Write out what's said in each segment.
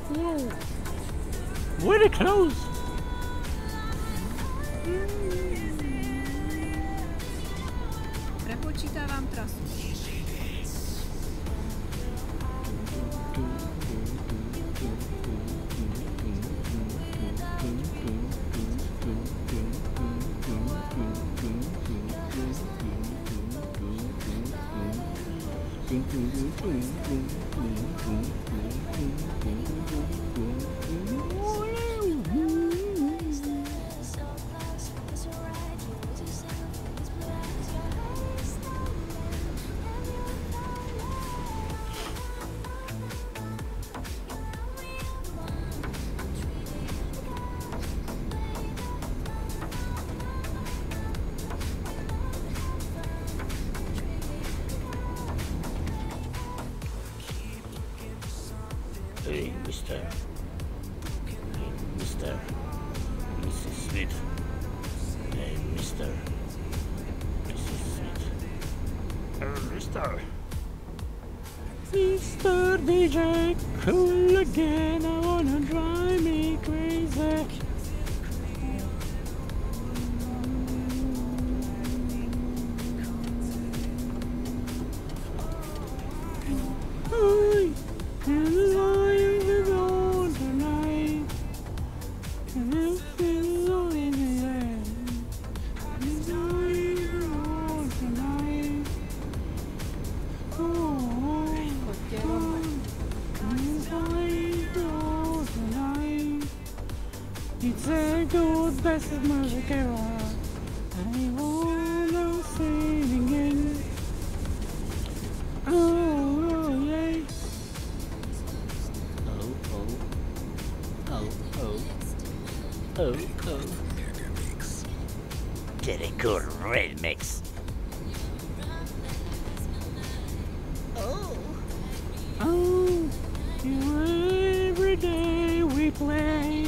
Whoa. Very close. Prepočítávam trasu. Hey, Mr. Hey, Mr. Mrs. Smith. Hey, Mr. Mrs. Smith. Mr. Mr. DJ, cool again. I wanna drive me crazy. It's a good best of music ever. I wanna sing again. Oh yeah. Oh. Very cool remix. Oh, every day we play.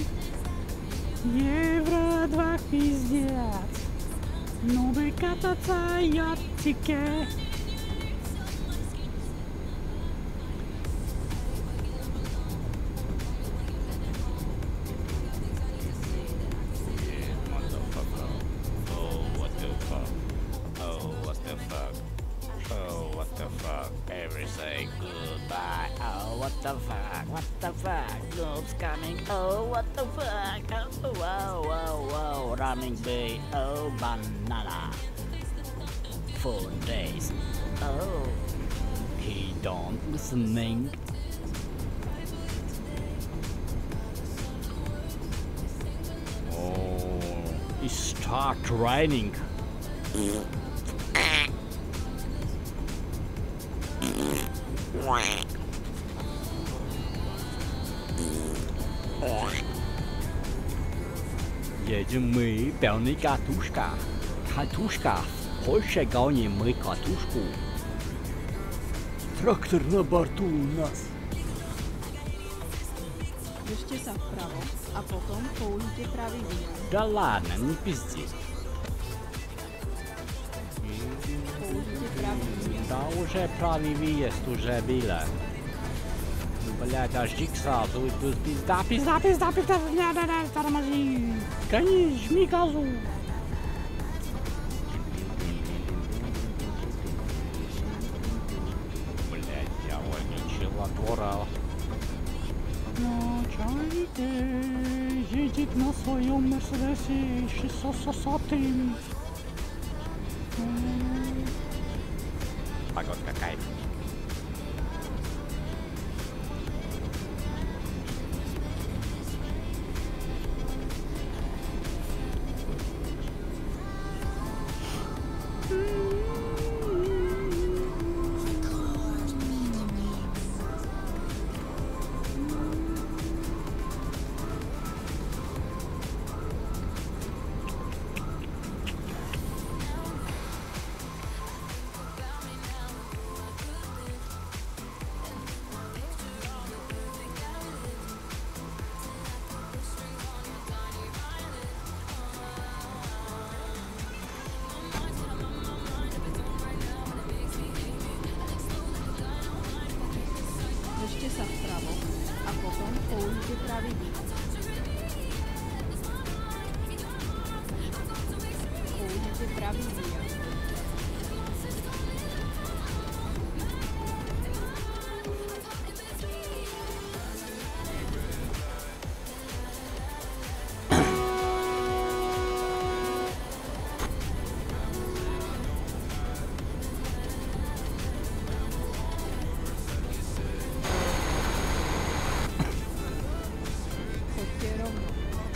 Евро 2 пиздец. Ну бы кататься яттике. Everything goodbye. Oh, what the fuck? What the fuck? Noobs coming. Oh, what the fuck? Oh, whoa. Running bay. Oh, banana. 4 days. Oh, he don't listening. Oh, it start raining. Едем мы, пьяный катушка. Катушка, больше гоним мы катушку. Трактор на борту у нас. Držte sa vpravo a potom použite pravý výjazd. Да ладно, не пизди. Použite pravý výjazd. Да уже правый выезд уже было. Блядь, аж дик сразу. Пизда, тормози. Гони, жми газу. Блядь, я вонючила двора. Начальник едет на своем Мерседесе 660-м. Погодка кайф. použite pravý díl. Použite pravý díl. Choďte rovno.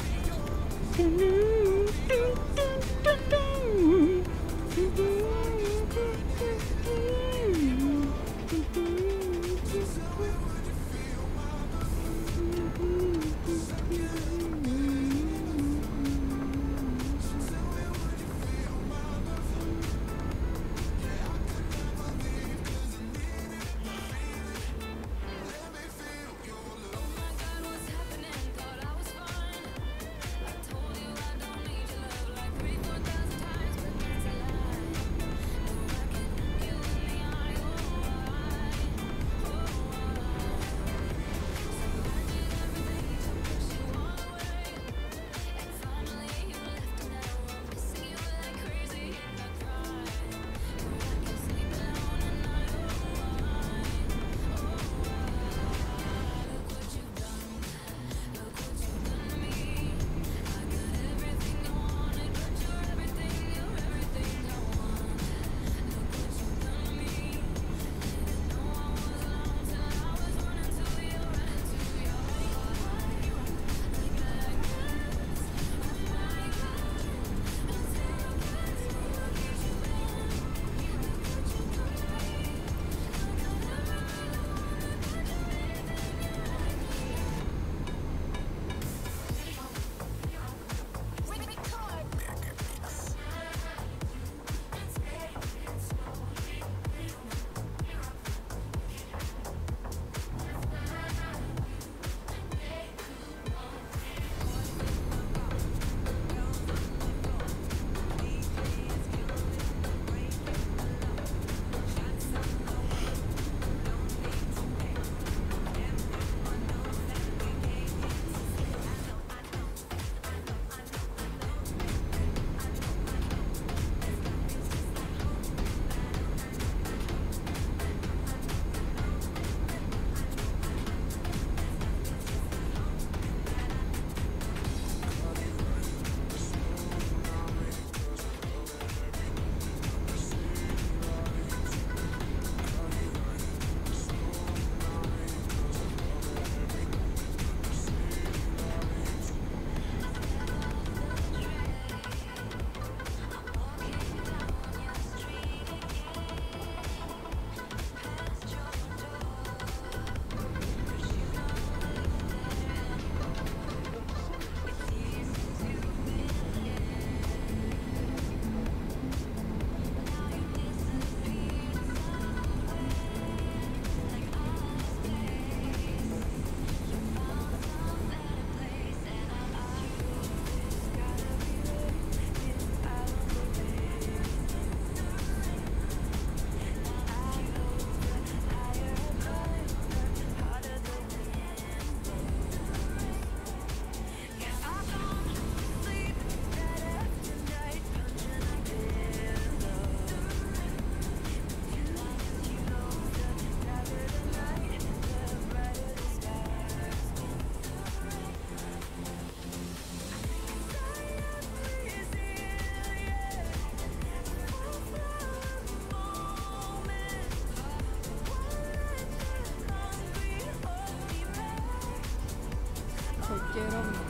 Choďte rovno.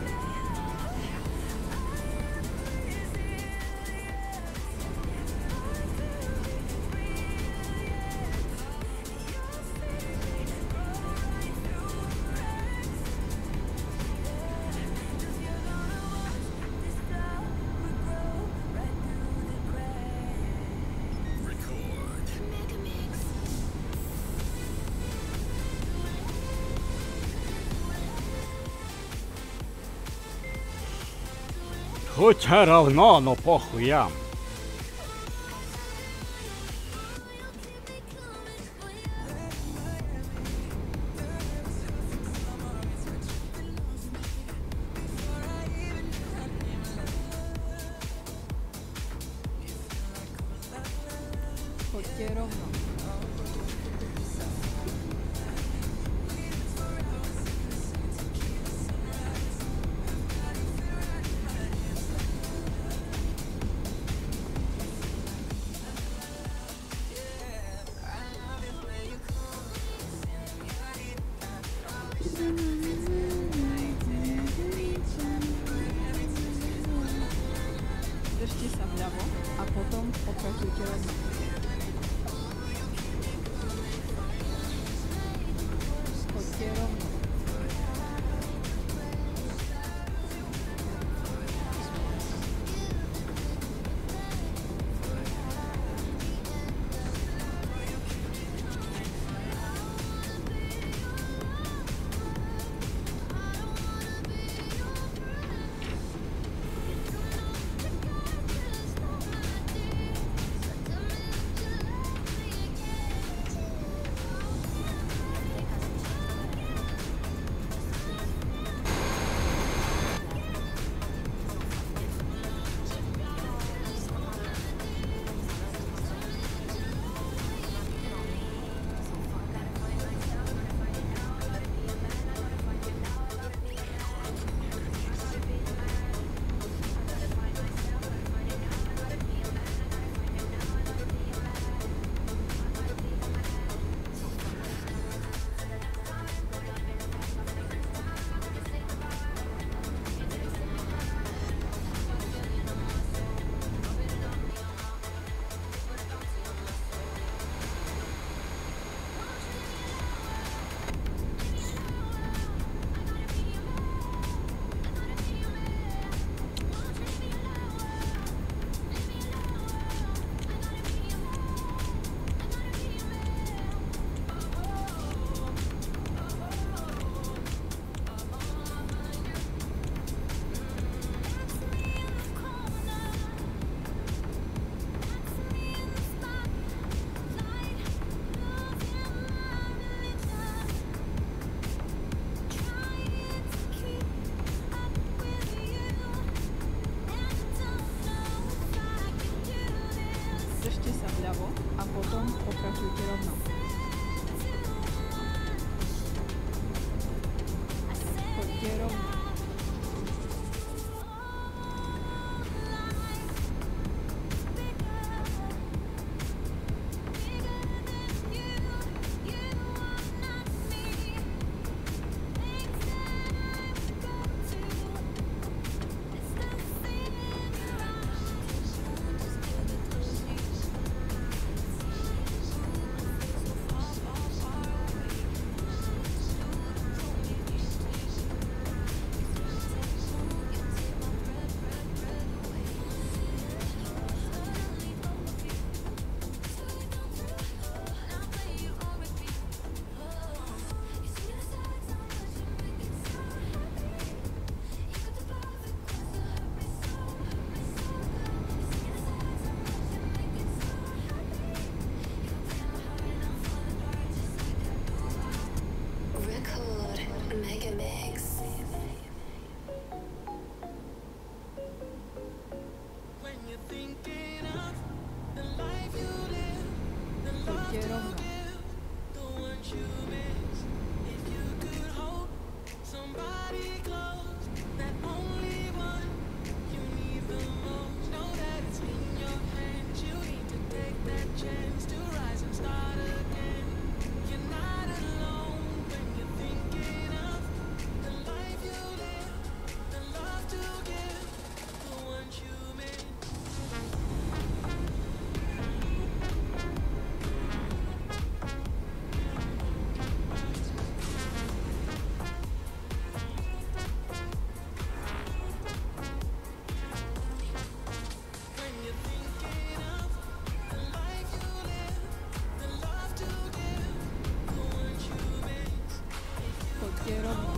Хотя равно, но похуям. Choďte rovno. Držte sa vľavo a potom pokračujte rovno. Choďte rovno. Držte sa vľavo a potom pokračujte rovno. Choďte rovno. Choďte rovno. Choďte rovno.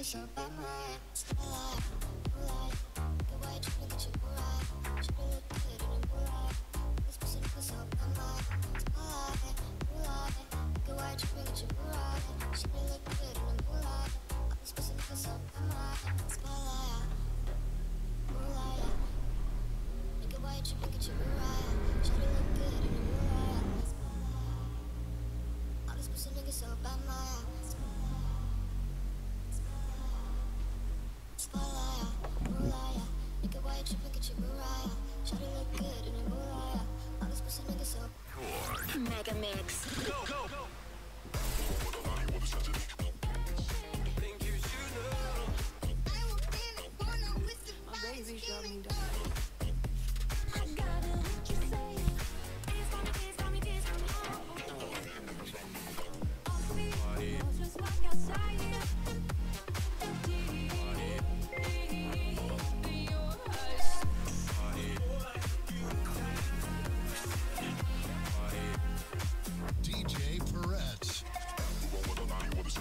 Mega Mix. DJ Perez.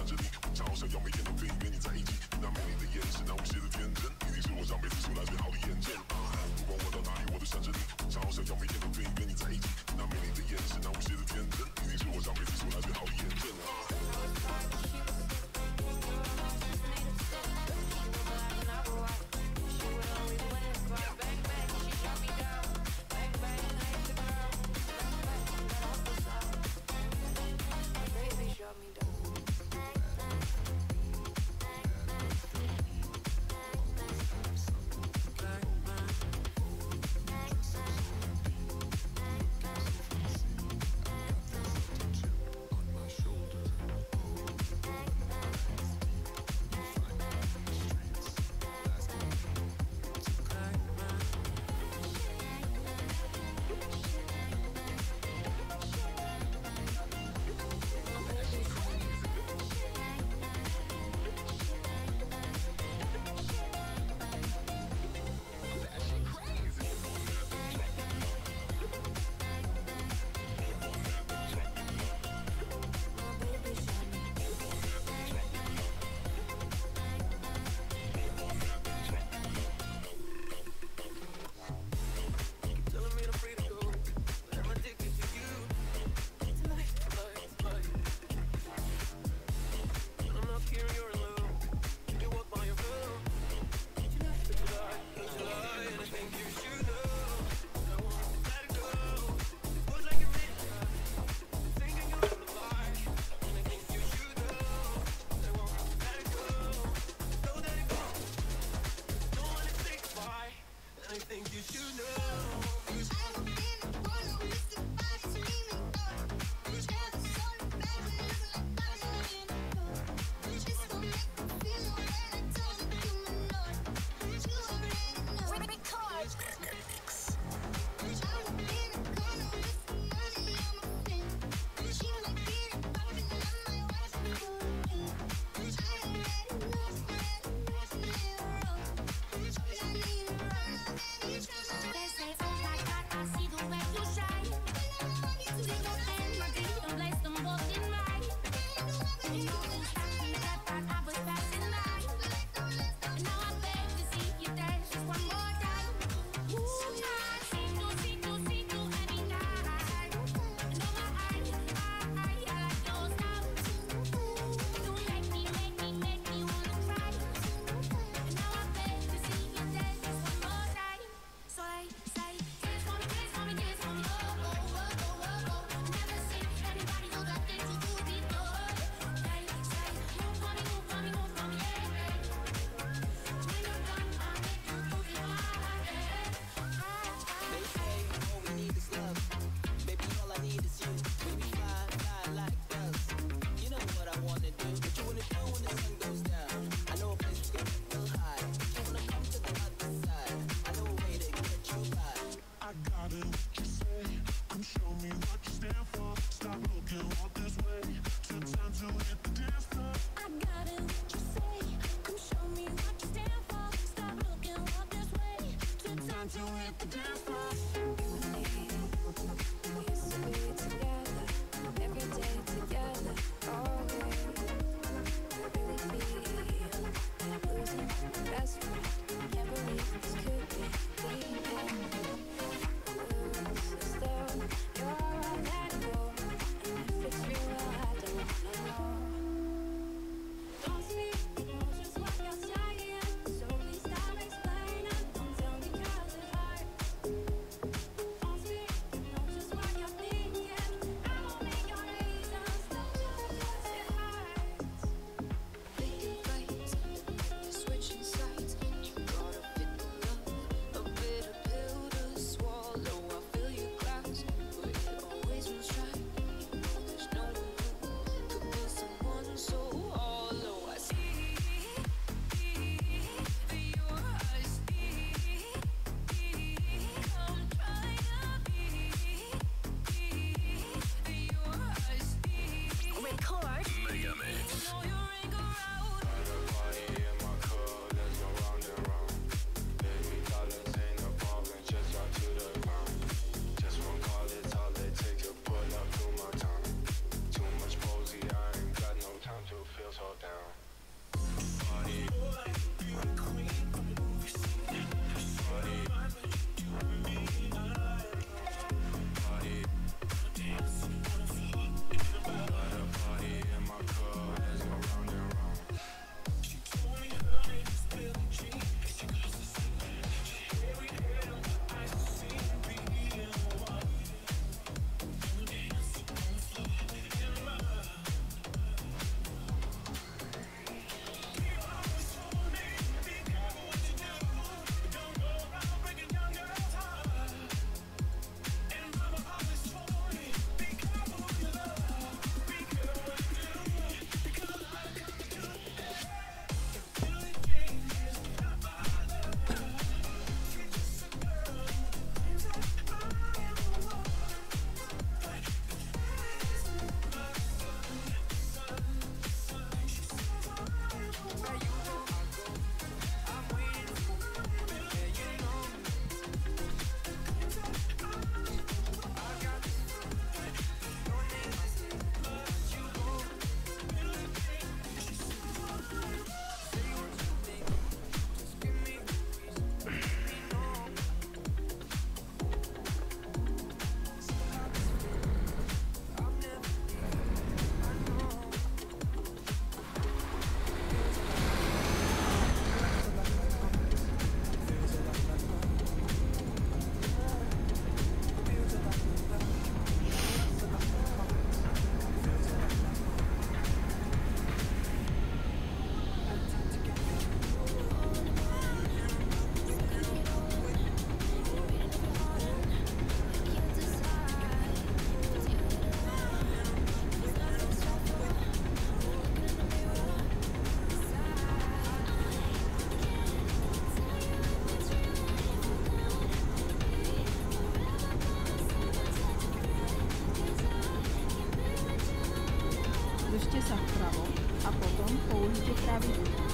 sa vpravo a potom použite pravý výjazd.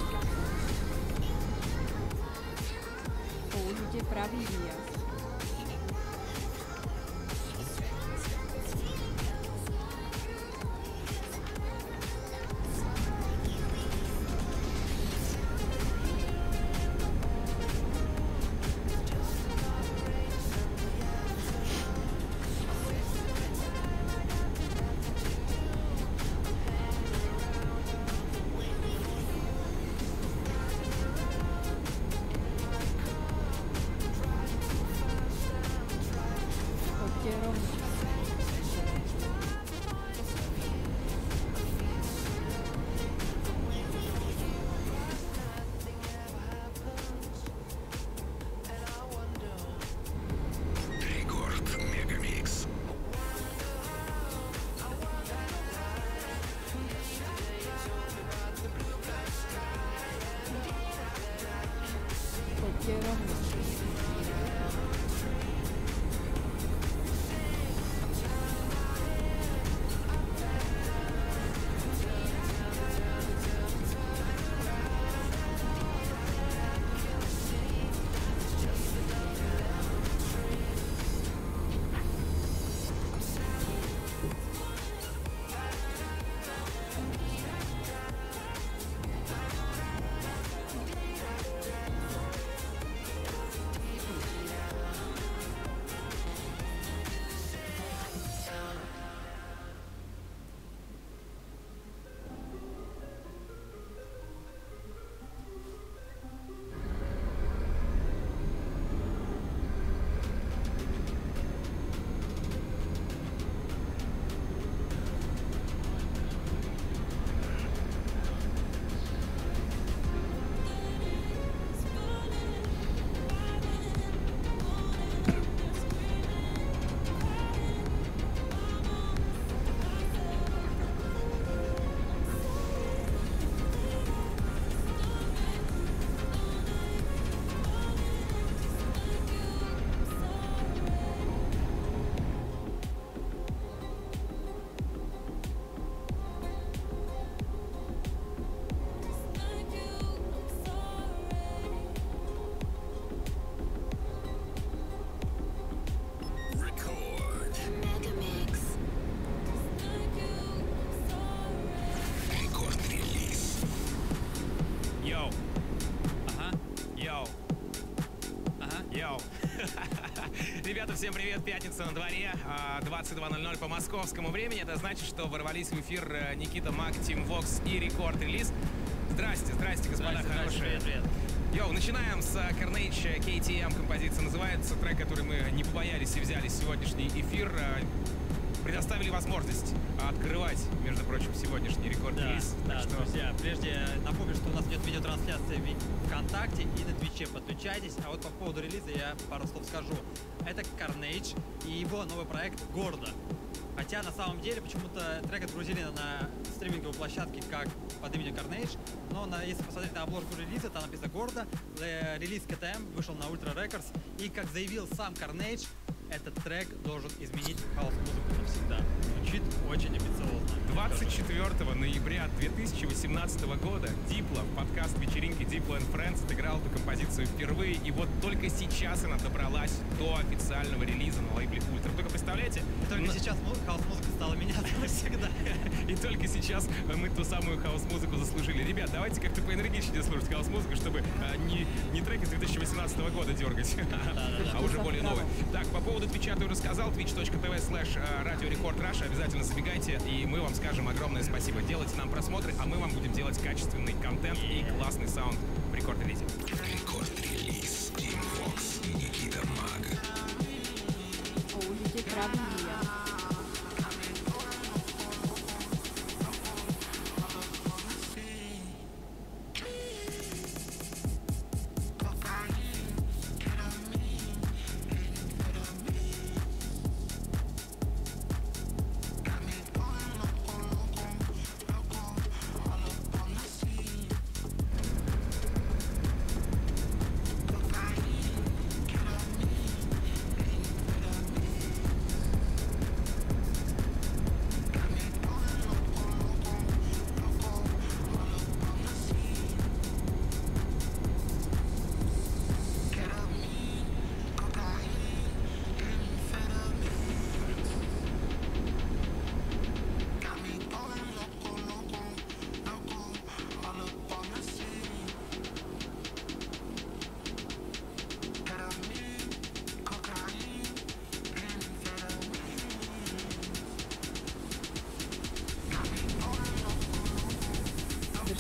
Použite pravý výjazd. Ребята, всем привет, пятница на дворе, 22:00 по московскому времени. Это значит, что ворвались в эфир Никита Мак, Team Vox и рекорд-релиз. Здрасте, господа хорошие. Привет. Йоу, начинаем с Carnage KTM. Композиция называется. Трек, который мы не побоялись и взяли в сегодняшний эфир. Предоставили возможность открывать, между прочим, сегодняшний рекорд-релиз. Да, друзья, прежде напомню, что у нас идет видеотрансляция в ВКонтакте и на Твиче. Подключайтесь. А вот по поводу релиза я пару слов скажу. Это Carnage и его новый проект «Гордо». Хотя на самом деле почему-то трек отгрузили на стриминговой площадке как под именем Carnage, но если посмотреть на обложку релиза, там написано «Гордо». Релиз KTM вышел на Ultra Records, и, как заявил сам Carnage, этот трек должен изменить хаос-музыку навсегда. Звучит очень амбициозно. 24 ноября 2018 года Дипло, подкаст вечеринки Дипло and Friends, отыграл эту композицию впервые, и вот только сейчас она добралась до официального релиза на лейбле Ультра. Только представляете? Только сейчас хаос-музыка стала меняться навсегда. И только сейчас мы ту самую хаос-музыку заслужили. Ребят, давайте как-то поэнергичнее слушать хаос-музыку, чтобы не трек из 2018 года дергать, а уже более новый. Так, по поводу Твича ты уже сказал, twitch.tv/радиорекорд.раша. Обязательно забегайте, и мы вам скажем огромное спасибо. Делайте нам просмотры, а мы вам будем делать качественный контент и классный саунд в рекорд-релизе. Рекорд-релиз Team Vox и Никита Мак. Použite pravý výjazd.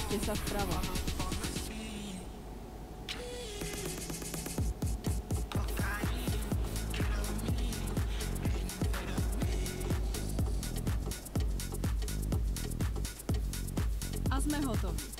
Otočte sa vpravo. A sme hotoví.